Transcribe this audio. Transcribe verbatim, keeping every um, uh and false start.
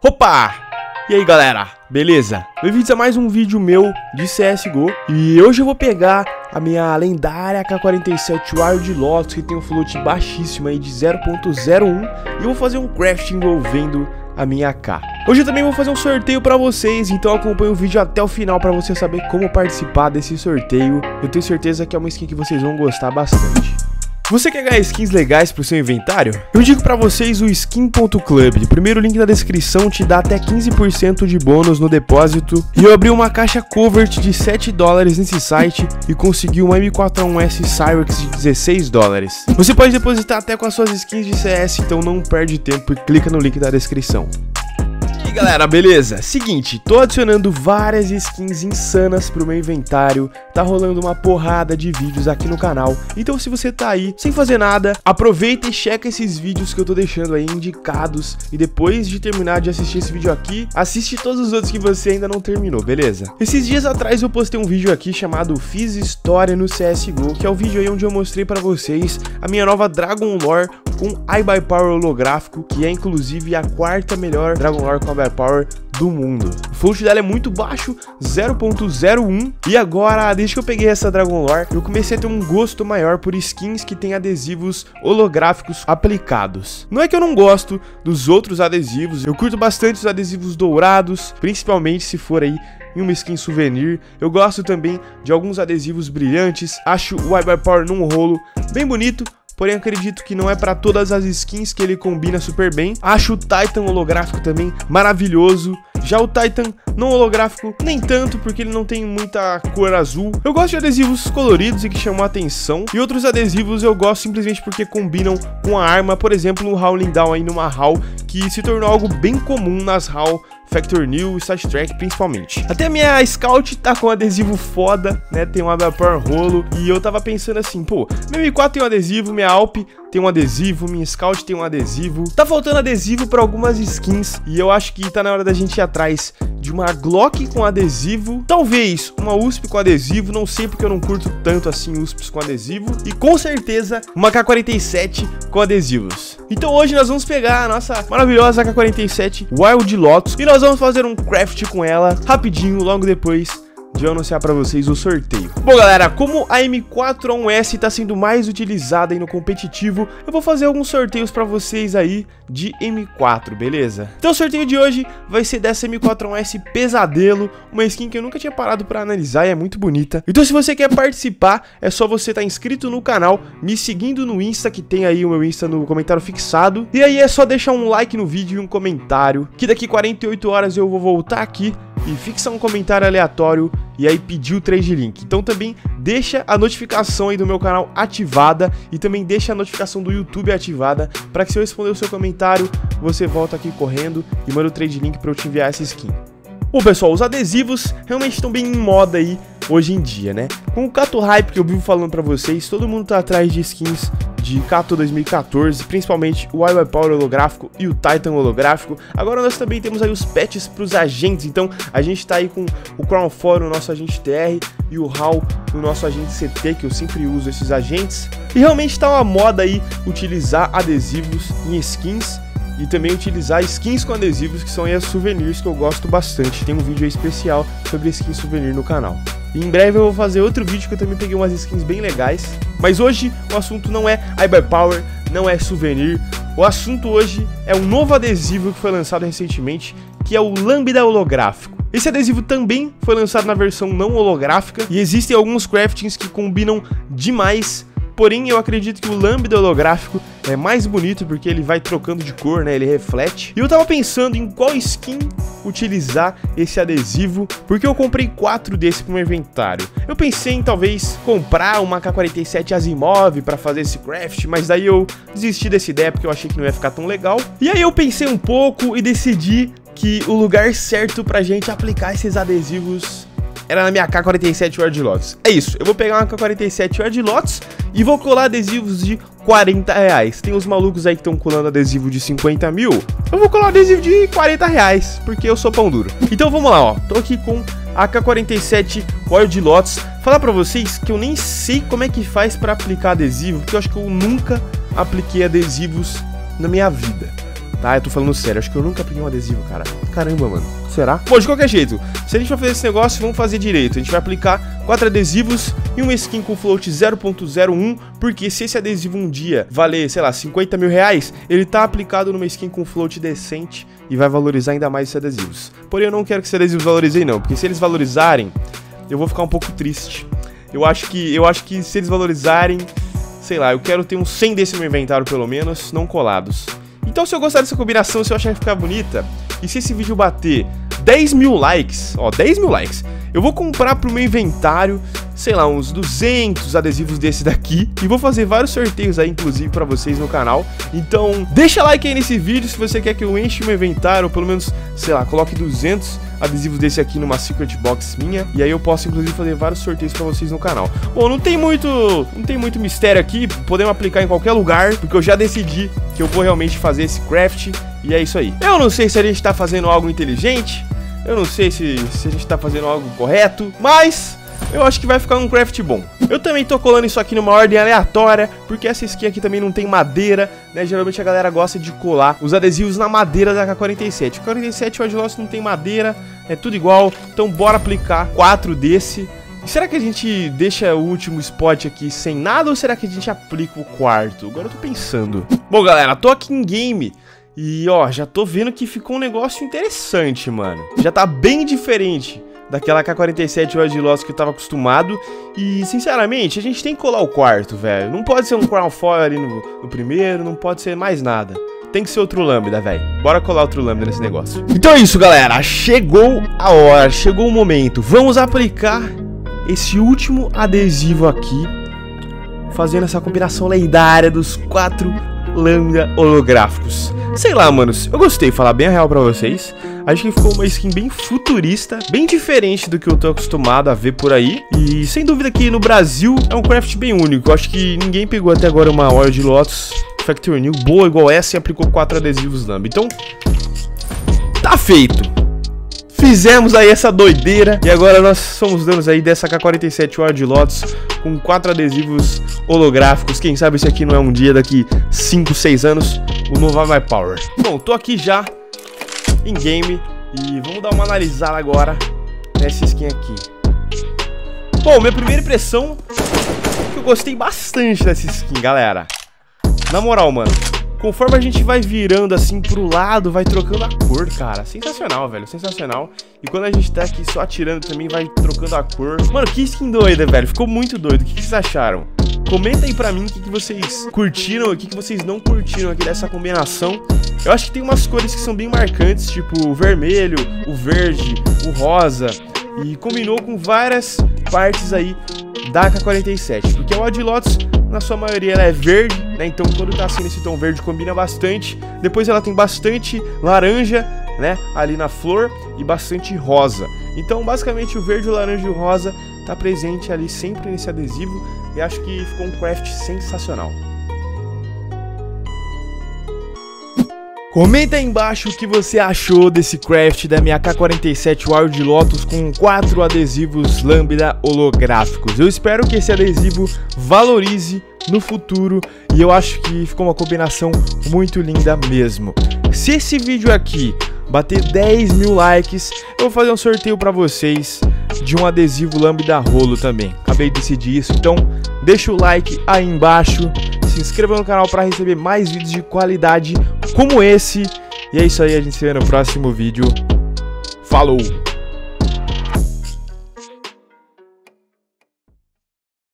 Opa! E aí galera, beleza? Bem-vindos a mais um vídeo meu de C S G O. E hoje eu vou pegar a minha lendária A K quarenta e sete Wild Lotus, que tem um float baixíssimo aí de zero ponto zero um. E eu vou fazer um craft envolvendo a minha A K. Hoje eu também vou fazer um sorteio pra vocês, então acompanhe o vídeo até o final pra você saber como participar desse sorteio. Eu tenho certeza que é uma skin que vocês vão gostar bastante. Você quer ganhar skins legais pro seu inventário? Eu digo pra vocês o skin ponto club. O primeiro link da descrição te dá até quinze por cento de bônus no depósito. E eu abri uma caixa covert de sete dólares nesse site e consegui uma M quatro A um S Cyrex de dezesseis dólares. Você pode depositar até com as suas skins de C S, então não perde tempo e clica no link da descrição. E aí galera, beleza? Seguinte, tô adicionando várias skins insanas pro meu inventário, tá rolando uma porrada de vídeos aqui no canal, então se você tá aí sem fazer nada, aproveita e checa esses vídeos que eu tô deixando aí indicados, e depois de terminar de assistir esse vídeo aqui, assiste todos os outros que você ainda não terminou, beleza? Esses dias atrás eu postei um vídeo aqui chamado Fiz História no C S G O, que é o vídeo aí onde eu mostrei pra vocês a minha nova Dragon Lore com iBuyPower holográfico, que é inclusive a quarta melhor Dragon Lore com iBuyPower do mundo. O float dela é muito baixo, zero ponto zero um, e agora, desde que eu peguei essa Dragon Lore, eu comecei a ter um gosto maior por skins que tem adesivos holográficos aplicados. Não é que eu não gosto dos outros adesivos, eu curto bastante os adesivos dourados, principalmente se for aí em uma skin souvenir. Eu gosto também de alguns adesivos brilhantes, acho o iBuyPower num rolo bem bonito, porém acredito que não é para todas as skins que ele combina super bem. Acho o Titan holográfico também maravilhoso. Já o Titan não holográfico nem tanto, porque ele não tem muita cor azul. Eu gosto de adesivos coloridos e que chamam a atenção. E outros adesivos eu gosto simplesmente porque combinam com a arma. Por exemplo, o Howling Down aí numa H A U, que se tornou algo bem comum nas H A U Factor New e Star Trek principalmente. Até a minha Scout tá com um adesivo foda, né? Tem um iBuyPower rolo. E eu tava pensando assim, pô, meu M quatro tem um adesivo, minha Alp tem um adesivo, minha Scout tem um adesivo. Tá faltando adesivo pra algumas skins, e eu acho que tá na hora da gente ir atrás de uma Glock com adesivo, talvez uma U S P com adesivo, não sei porque eu não curto tanto assim U S Ps com adesivo, e com certeza uma A K quarenta e sete com adesivos. Então hoje nós vamos pegar a nossa maravilhosa A K quarenta e sete Wild Lotus e nós vamos fazer um craft com ela rapidinho, logo depois de eu anunciar pra vocês o sorteio. Bom galera, como a M quatro A um S tá sendo mais utilizada aí no competitivo, eu vou fazer alguns sorteios pra vocês aí de M quatro, beleza? Então o sorteio de hoje vai ser dessa M quatro A um S Pesadelo, uma skin que eu nunca tinha parado pra analisar e é muito bonita. Então se você quer participar, é só você estar inscrito no canal, me seguindo no Insta, que tem aí o meu Insta no comentário fixado, e aí é só deixar um like no vídeo e um comentário, que daqui quarenta e oito horas eu vou voltar aqui e fixar um comentário aleatório e aí pedir o trade link. Então também deixa a notificação aí do meu canal ativada e também deixa a notificação do YouTube ativada, para que se eu responder o seu comentário, você volta aqui correndo e manda o trade link para eu te enviar essa skin. Bom pessoal, os adesivos realmente estão bem em moda aí hoje em dia, né? Com o Kato Hype que eu vivo falando pra vocês, todo mundo tá atrás de skins de Kato dois mil e quatorze, principalmente o iBuyPower holográfico e o Titan holográfico. Agora nós também temos aí os patches pros agentes, então a gente tá aí com o Crown Four, o nosso agente T R, e o H A U, o nosso agente C T, que eu sempre uso esses agentes. E realmente tá uma moda aí utilizar adesivos em skins, e também utilizar skins com adesivos, que são aí as souvenirs, que eu gosto bastante. Tem um vídeo aí especial sobre skins souvenir no canal. E em breve eu vou fazer outro vídeo que eu também peguei umas skins bem legais. Mas hoje o assunto não é iBuyPower, não é souvenir. O assunto hoje é um novo adesivo que foi lançado recentemente, que é o Lambda holográfico. Esse adesivo também foi lançado na versão não holográfica, e existem alguns craftings que combinam demais. Porém, eu acredito que o Lambda holográfico é mais bonito porque ele vai trocando de cor, né? Ele reflete. E eu tava pensando em qual skin utilizar esse adesivo, porque eu comprei quatro desse pro meu inventário. Eu pensei em talvez comprar uma A K quarenta e sete Asimov pra fazer esse craft, mas daí eu desisti dessa ideia porque eu achei que não ia ficar tão legal. E aí eu pensei um pouco e decidi que o lugar certo pra gente aplicar esses adesivos era na minha A K quarenta e sete Wild Lotus. É isso, eu vou pegar uma A K quarenta e sete Wild Lotus e vou colar adesivos de quarenta reais. Tem uns malucos aí que estão colando adesivo de cinquenta mil. Eu vou colar adesivo de quarenta reais, porque eu sou pão duro. Então vamos lá, ó. Tô aqui com a A K quarenta e sete Wild Lotus. Falar pra vocês que eu nem sei como é que faz pra aplicar adesivo, porque eu acho que eu nunca apliquei adesivos na minha vida. tá? Eu tô falando sério, acho que eu nunca apliquei um adesivo, cara. Caramba, mano. Será? Bom, de qualquer jeito, se a gente vai fazer esse negócio, vamos fazer direito. A gente vai aplicar quatro adesivos e uma skin com float zero ponto zero um, porque se esse adesivo um dia valer, sei lá, cinquenta mil reais, ele tá aplicado numa skin com float decente e vai valorizar ainda mais esses adesivos. Porém, eu não quero que esses adesivos valorizem, não, porque se eles valorizarem, eu vou ficar um pouco triste. Eu acho que, eu acho que se eles valorizarem, sei lá, eu quero ter uns cem desse no meu inventário, pelo menos, não colados. Então, se eu gostar dessa combinação, se eu achar que ficar bonita, e se esse vídeo bater dez mil likes, ó, dez mil likes, eu vou comprar pro meu inventário, sei lá, uns duzentos adesivos desse daqui, e vou fazer vários sorteios aí, inclusive, pra vocês no canal. Então, deixa like aí nesse vídeo se você quer que eu enche o meu inventário, ou pelo menos, sei lá, coloque duzentos adesivos desse aqui numa secret box minha, e aí eu posso, inclusive, fazer vários sorteios pra vocês no canal. Bom, não tem muito, não tem muito mistério aqui, podemos aplicar em qualquer lugar, porque eu já decidi que eu vou realmente fazer esse craft, e é isso aí. Eu não sei se a gente tá fazendo algo inteligente, eu não sei se, se a gente tá fazendo algo correto, mas eu acho que vai ficar um craft bom. Eu também tô colando isso aqui numa ordem aleatória, porque essa skin aqui também não tem madeira, né? Geralmente a galera gosta de colar os adesivos na madeira da K quarenta e sete. K quarenta e sete o Adlost não tem madeira, é tudo igual, então bora aplicar quatro desse. E será que a gente deixa o último spot aqui sem nada, ou será que a gente aplica o quarto? Agora eu tô pensando. Bom, galera, tô aqui em game. E, ó, já tô vendo que ficou um negócio interessante, mano. Já tá bem diferente daquela K quarenta e sete Wild Lost que eu tava acostumado. E, sinceramente, a gente tem que colar o quarto, velho. Não pode ser um Crown Foil ali no, no primeiro, não pode ser mais nada. Tem que ser outro Lambda, velho. Bora colar outro Lambda nesse negócio. Então é isso, galera. Chegou a hora, chegou o momento. Vamos aplicar esse último adesivo aqui, fazendo essa combinação lendária dos quatro Lambda holográficos. Sei lá, manos, eu gostei, falar bem a real pra vocês. Acho que ficou uma skin bem futurista, bem diferente do que eu tô acostumado a ver por aí. E sem dúvida que no Brasil é um craft bem único. Eu acho que ninguém pegou até agora uma Wild Lotus Factory New boa igual essa e aplicou quatro adesivos Lambda. Então, tá feito. Fizemos aí essa doideira e agora nós somos donos aí dessa K quarenta e sete Wild Lotus com quatro adesivos holográficos. Quem sabe esse aqui não é um dia daqui cinco, seis anos o novo My Power. Bom, tô aqui já em game e vamos dar uma analisada agora nessa skin aqui. Bom, minha primeira impressão é que eu gostei bastante dessa skin, galera. Na moral, mano, conforme a gente vai virando assim pro lado, vai trocando a cor, cara. Sensacional, velho, sensacional. E quando a gente tá aqui só atirando também vai trocando a cor. Mano, que skin doida, velho, ficou muito doido. O que, que vocês acharam? Comenta aí pra mim o que, que vocês curtiram, o que, que vocês não curtiram aqui dessa combinação. Eu acho que tem umas cores que são bem marcantes, tipo o vermelho, o verde, o rosa. E combinou com várias partes aí da K quarenta e sete. Porque a Wild Lotus, na sua maioria, ela é verde, né? Então quando tá assim nesse tom verde combina bastante. Depois ela tem bastante laranja, né? Ali na flor e bastante rosa. Então basicamente o verde, o laranja e o rosa tá presente ali sempre nesse adesivo. E acho que ficou um craft sensacional. Comenta aí embaixo o que você achou desse craft da minha K quarenta e sete Wild Lotus com quatro adesivos Lambda holográficos. Eu espero que esse adesivo valorize no futuro e eu acho que ficou uma combinação muito linda mesmo. Se esse vídeo aqui bater dez mil likes, eu vou fazer um sorteio pra vocês de um adesivo Lambda rolo também. Acabei de decidir isso, então deixa o like aí embaixo. Se inscreva no canal para receber mais vídeos de qualidade como esse. E é isso aí, a gente se vê no próximo vídeo. Falou!